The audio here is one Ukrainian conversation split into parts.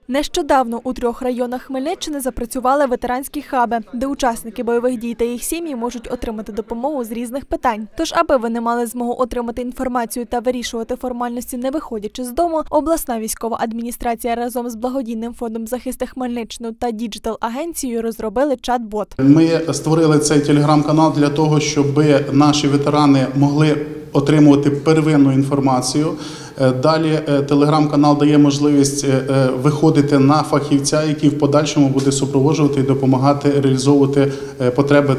Нещодавно у 3 районах Хмельниччини запрацювали ветеранські хаби, де учасники бойових дій та їх сім'ї можуть отримати допомогу з різних питань. Тож, аби ви не мали змогу отримати інформацію та вирішувати формальності, не виходячи з дому, обласна військова адміністрація разом з благодійним фондом захисту Хмельниччину та діджитал-агенцією розробили чат-бот. Ми створили цей телеграм-канал для того, щоб наші ветерани могли отримувати первинну інформацію. Далі телеграм-канал дає можливість виходити на фахівця, який в подальшому буде супроводжувати і допомагати реалізовувати потреби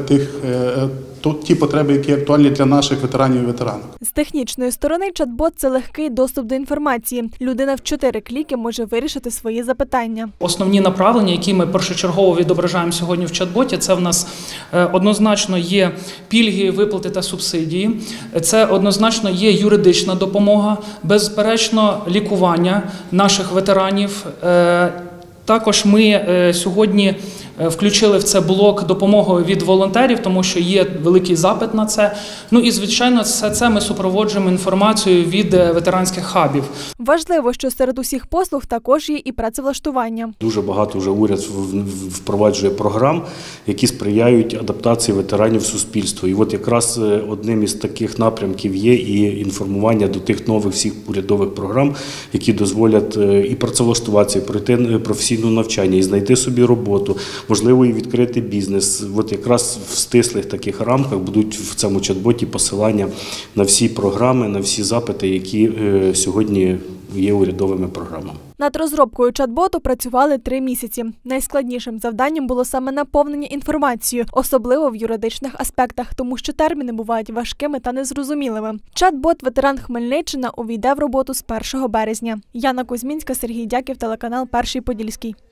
ті потреби, які актуальні для наших ветеранів і ветеранок. З технічної сторони чат-бот – це легкий доступ до інформації. Людина в 4 кліки може вирішити свої запитання. Основні направлення, які ми першочергово відображаємо сьогодні в чат-боті, це в нас однозначно є пільги, виплати та субсидії, це однозначно є юридична допомога, безперечно лікування наших ветеранів. Також ми сьогодні включили в це блок допомоги від волонтерів, тому що є великий запит на це. Ну і, звичайно, все це ми супроводжуємо інформацією від ветеранських хабів. Важливо, що серед усіх послуг також є і працевлаштування. Дуже багато вже уряд впроваджує програм, які сприяють адаптації ветеранів в суспільство. І от якраз одним із таких напрямків є і інформування до тих нових всіх урядових програм, які дозволять і працевлаштуватися, і пройти професійне навчання, і знайти собі роботу, можливо, і відкрити бізнес. От якраз в стислих таких рамках будуть в цьому чат-боті посилання на всі програми, на всі запити, які сьогодні є урядовими програмами. Над розробкою чат-боту працювали 3 місяці. Найскладнішим завданням було саме наповнення інформацією, особливо в юридичних аспектах, тому що терміни бувають важкими та незрозумілими. Чат-бот «Ветеран Хмельниччина» увійде в роботу з 1 березня. Яна Кузьмінська, Сергій Дяків, телеканал «Перший Подільський».